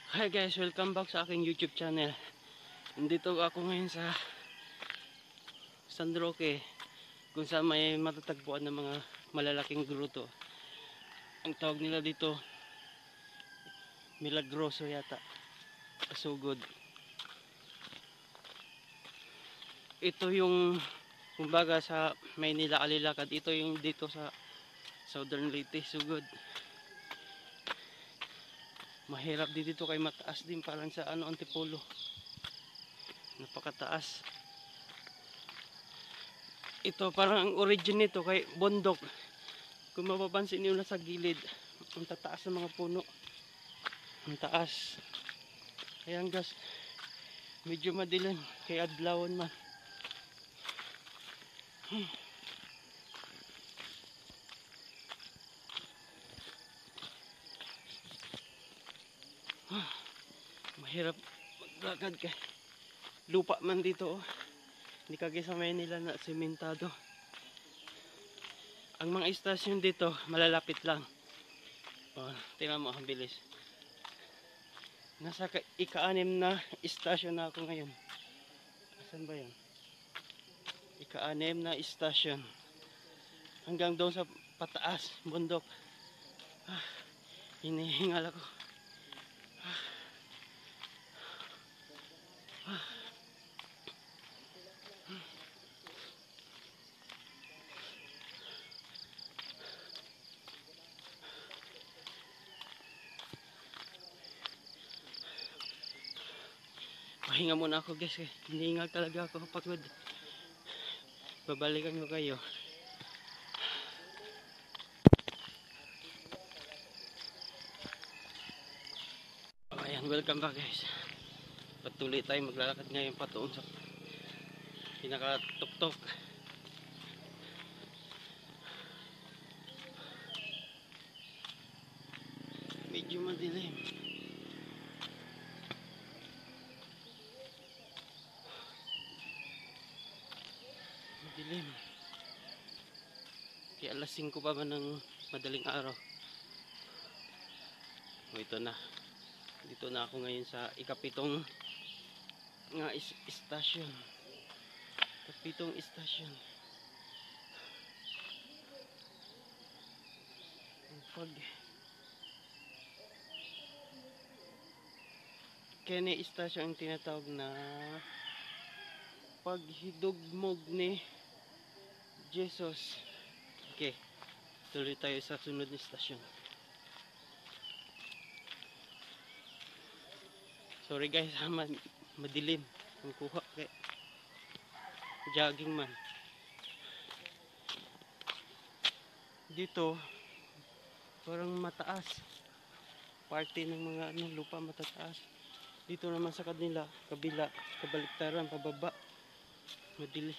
Hi guys, welcome back sa aking YouTube channel. Nandito ako ngayon sa San Roque, kung saan may matatagpuan ng mga malalaking gruto. Ang tawag nila dito, Milagroso yata, Kasugod. Ito yung, kumbaga sa Maynila Alilakad, ito yung dito sa Southern Leyte, Sugod. Mahirap dito kay mataas din, parang sa Antipolo. Napakataas. Ito parang ang origin nito kay bundok. Kung mapapansin niyo na sa gilid, ang tataas ng mga puno. Ang taas. Kaya gas, medyo madilim kay adlawon man. Mahirap maglakad kay lupa man dito, oh. Hindi kagaya sa Maynila na sementado. Ang mga istasyon dito malalapit lang. Oh, tingnan mo, ang bilis. Nasa ika-6 na istasyon na ako ngayon. Asan ba yan? Ika-6 na istasyon. Hanggang doon sa pataas, bundok. Hinihingal ako. Pahinga muna ako guys, hinihingal talaga ako. Pagod. Babalikan ko kayo. Ayan, welcome back guys. Patuloy tayo maglalakad ngayon patuon sa pinaka-tuktok. Medyo madilim. Madilim. Kaya alas 5 pa man ng madaling araw. O ito na. Dito na ako ngayon sa ikapitong nga istasyon. Ikapitong istasyon. Pag kene istasyon ang tinatawag na paghidugmog ni Jesus. Okay, tuloy tayo sa sunod na istasyon. Sorry guys, madilim ang kuha kay jogging man. Dito parang mataas, parte ng mga lupa matataas. Dito naman sa kabila, kabaliktaran, pababa, madilim.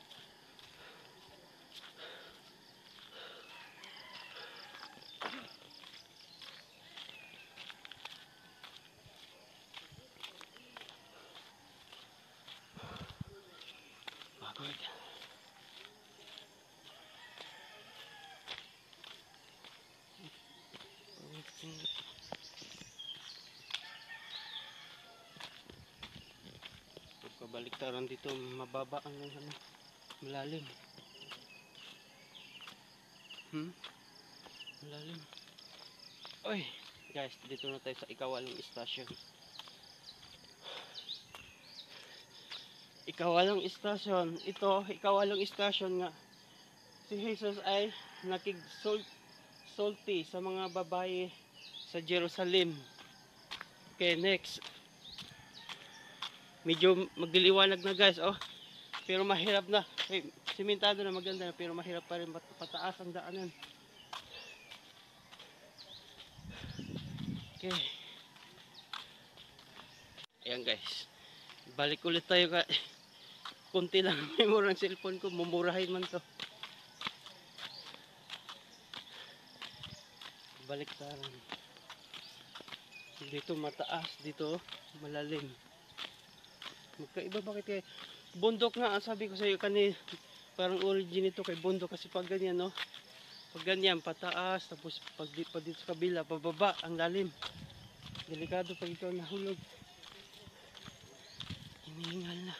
Kabaliktaran dito, mababa ang malalim. Malalim. Oy, guys, dito na tayo sa ika-8 istasyon. Ika-8 istasyon. Ito, ika-8 istasyon nga. Si Jesus ay nakig-sulti sa mga babae sa Jerusalem. Okay, next. Medyo magliliwanag na guys, oh. Pero mahirap na. Okay, simentado na, maganda na, pero mahirap pa rin, pataas ang daanan. Okay. Ayan guys. Balik ulit tayo ka. Kunti lang memory ng cellphone ko, mumurahin man to. Baliktaran. Dito mataas, dito malalim. Magkaiba bakit kay bundok nga, sabi ko sa iyo kanina, parang origin ito kay bundok kasi pag ganyan, no? Pag ganyan pataas, tapos pag dito sa kabila pababa ang lalim. Delikado pag ikaw nahulog. Hinihingal na.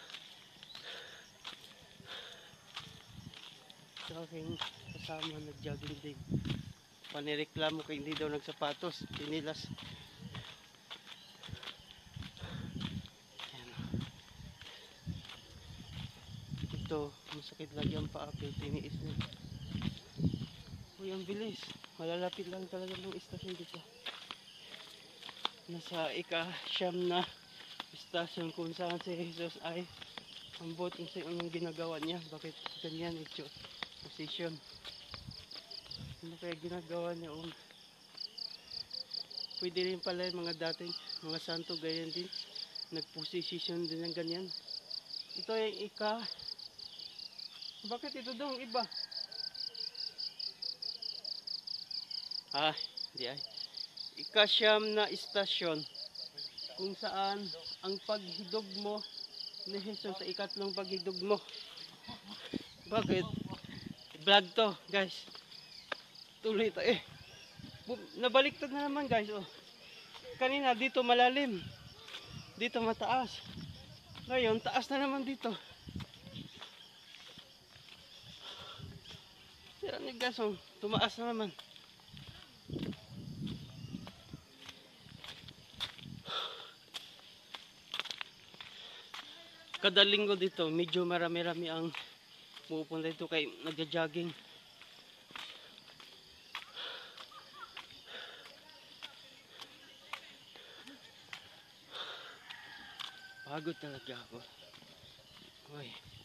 Sa aking kasama nag-jogging din. Panireklamo kay hindi daw nagsapatos. Pinilas. Ayan. Ito, masakit lagi ang paa pero tiniis niya. Uy, ang bilis. Malalapit lang talaga ng istasyon dito. Nasa ika-siyam na istasyon kung saan si Jesus ay ambot kung saan anong ginagawa niya. Bakit ganyan ito? Position. Ano kaya ginagawa niya? Pwede rin pala yung mga dating mga santo ganyan din. Nagposition din ng ganyan. Ito yung ika. Bakit ito daw ang iba? Hindi ay. Ika-siyam na istasyon kung saan ang paghidog mo ni Jesus sa ikatlong paghidog mo. Bakit? Vlog to, guys. Tuloy ito eh. Nabaliktad na naman, guys. Oh. Kanina dito malalim. Dito mataas. Ngayon, taas na naman dito. Tira niyo, guys. Oh. Tumaas na naman. Kada linggo dito, medyo marami-rami ang pupunta dito kay nagja-jogging. Pagod talaga ako. Uy.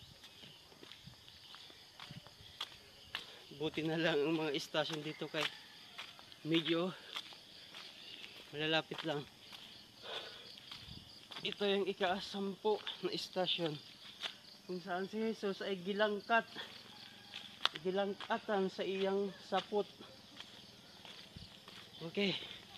Buti na lang ang mga istasyon dito kay medyo malalapit lang. Ito yung ika-10 na istasyon kung saan si Jesus ay gilangkatan sa iyang sapot. Okay.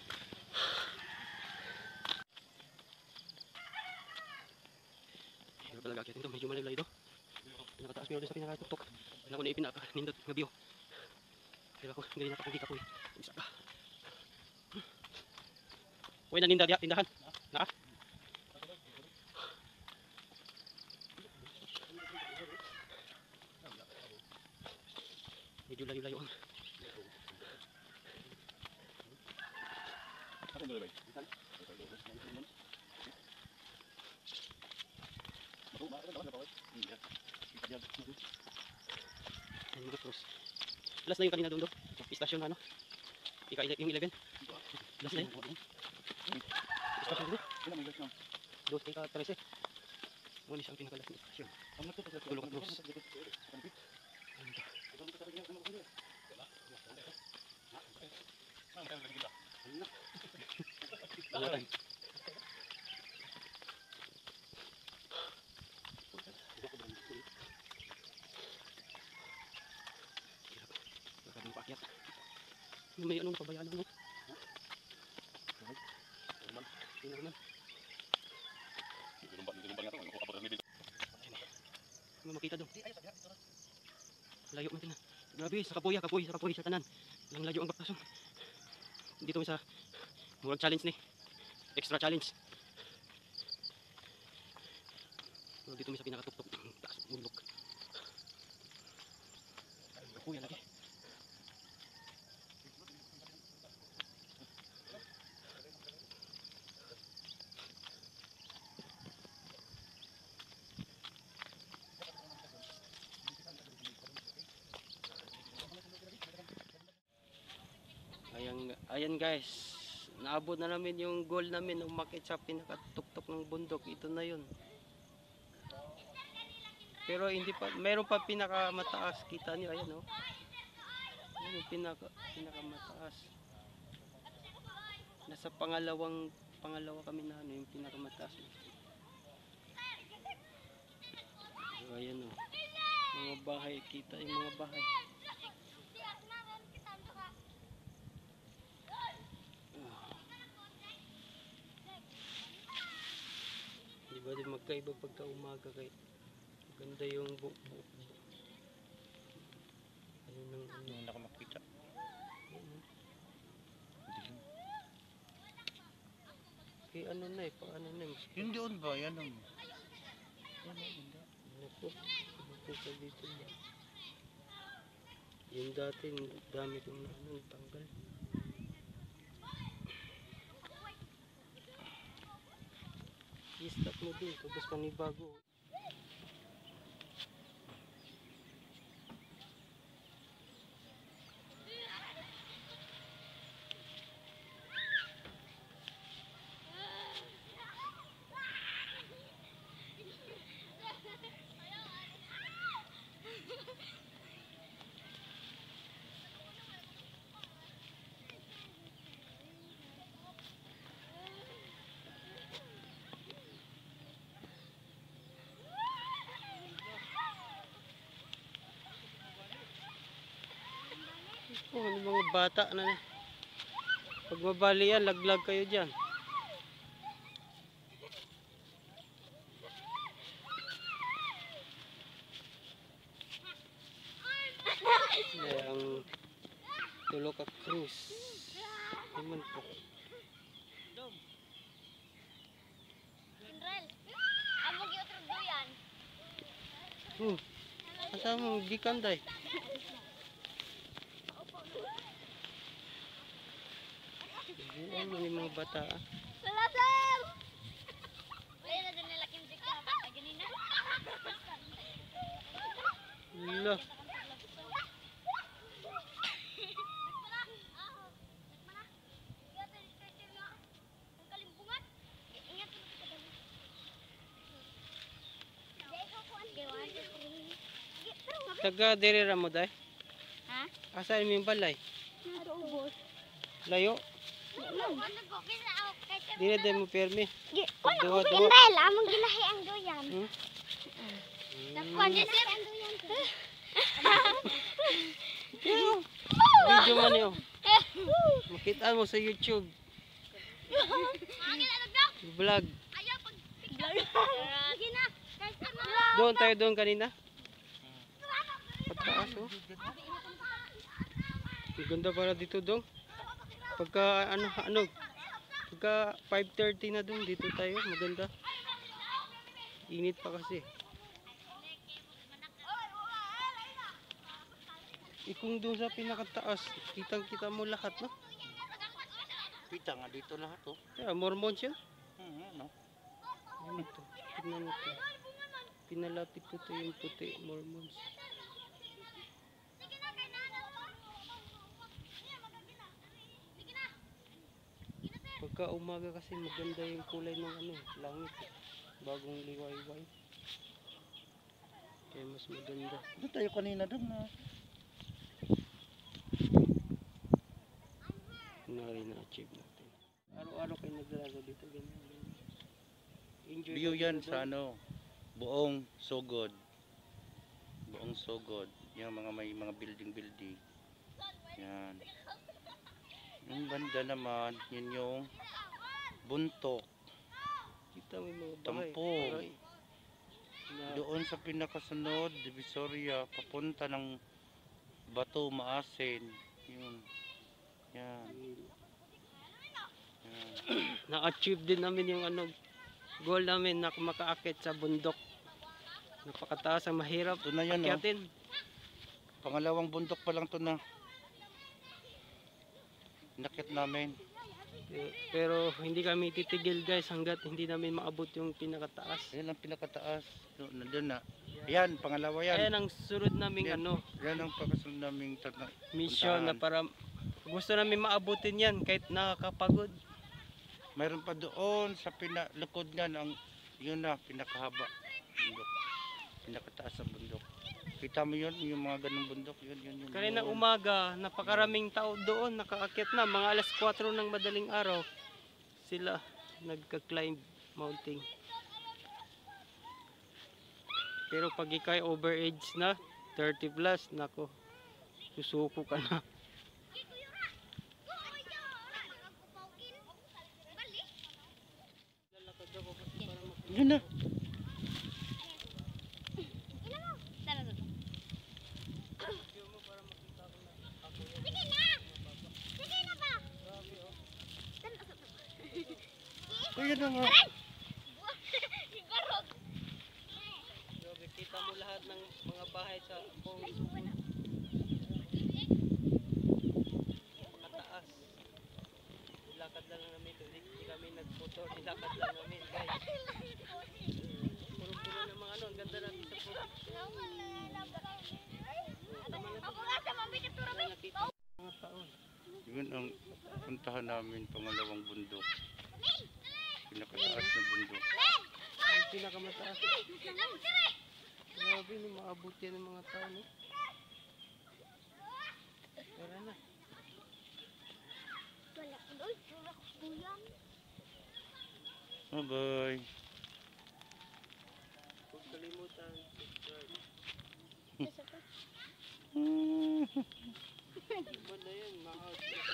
Ito talaga akyat ito, medyo malaylay ito. Pinakataas pero sa pinakatuktok. Wala ko na ipinaka-nindot nga view. Kaya ako, hindi napakagika ko eh. Isa ka. Uy, naninda diya, tindahan. Naa? Medyo layo-layo ang. Ayan mga cross. Last na yung kanina doon do. Istasyon ano? Yung 11. Last na yun. Istasyon doon. Doon kay ka-13. Muna siyang pinakalas na istasyon. Gulong at cross. Alatan. Pakyat. May anong pabayaan mo? Tingnan naman. Ano makita doon? Layo man tingnan. Grabe, sa kapoy sa tanan. Lang layo ang bakason. Dito sa murag challenge ni. Extra challenge. Dito may sa pinakatuktok ng taas bundok. Kapoy lagi. Ayan guys, naabot na namin yung goal namin, umakyat sa pinakatuktok ng bundok. Ito na yun. Pero hindi pa, meron pa pinakamataas. Kita nyo, ayan o. Ayan yung pinakamataas. Nasa pangalawa kami na ano, yung pinakamataas. So, ayan o. Mga bahay, kita yung mga bahay. Diba din magkaiba pagka umaga kay ganda yung ano nang ano na ako makita. Paki ano na eh, paano na eh. Yung doon ba? Yan ang... Yan ang hindi. Naku, ka dito ba? Yung dati, dami kong tanggal. I-stop mo dun, tapos panibago. Oh, ano mga bata na. Pag mabali yan, laglag kayo dyan. Ang tulo ka cruise. Iman po. General, amo giutrog doyan. Asa mo gikan day? Ano yung mga bata? Wala sir. Wala na din nila kimsik ka pa ganina. Lo. Taga diri ra mo day? Ha? Asa yung balay? Ubos. Layo? Dili day mo permi. Wala Duwa, ko duwa. Inrel, among gilahi ang doyan. Nakuan sir ang doyan. Video man yun. Makita mo sa YouTube. Vlog. Doon tayo doon kanina. Pataas oh. Ang ganda para dito dong. Pagka pagka 5:30 na doon dito tayo, maganda. Init pa kasi. Kung doon sa pinakataas, kitang-kita mo lahat, no? Kita nga dito lahat oh. Yeah, Mormons yan. Ano? Ano to? Tignan mo to. Pinalapit ko to yung puti, Mormons. Pagka umaga kasi maganda yung kulay ng langit. Bagong liwayway. Kaya mas maganda. Doon tayo kanina doon na. Na-achieve natin. Araw-araw kayo naglalaro dito. Ganyan. Enjoy View kayo yan dito sa doon. Buong Sogod. Buong Sogod. Yung may mga building. Yan. Yung banda naman, yun yung Buntok. Kita mo yung mga bahay. Tampog. Bahay. Doon sa pinakasunod, Divisoria, papunta ng Bato, Maasin. Yun. Yan. Yan. Na-achieve din namin yung goal namin na makaakit sa bundok. Napakataas ang mahirap. Ito na yan, oh. Akyatin. Pangalawang bundok pa lang to na. Nakit namin. Pero hindi kami titigil guys hanggat hindi namin maabot yung pinakataas. Yan ang pinakataas. Nandun na. Yan, pangalawa yan. Ayan ang sunod naming Yan. Yan ang pagkasunod naming mission na puntahan. para gusto namin maabutin yan kahit nakakapagod. Mayroon pa doon sa pinalukod nga ng yun na pinakahaba bundok. Pinakataas sa bundok. Kita mo yun, yung mga ganung bundok, yun. Kaninang yun. umaga, napakaraming tao doon, nakaakyat na, mga 4:00 ng madaling araw. Sila nagka-climb mountain. Pero pag ikay overage na, 30 plus, nako, susuko ka na. Yun na. Ayan na nga. Igarot. Grabe, kita mo lahat ng mga bahay sa buong Sugod. Napakataas. Nilakad lang namin. Hindi kami nagmotor. Nilakad lang namin, guys. Puro-puro ng mga ano. Ang ganda natin sa po. Ako nga sa mabit at turami. Nakita mga taon. Yun ang puntahan namin, pangalawang bundok. Pinakataas na bundok. Ang pinakamataas. Grabe, no, maabot yan ng mga tao, no? Tara na. Bye-bye. Huwag kalimutan. Subscribe. Iba na yan, mahal.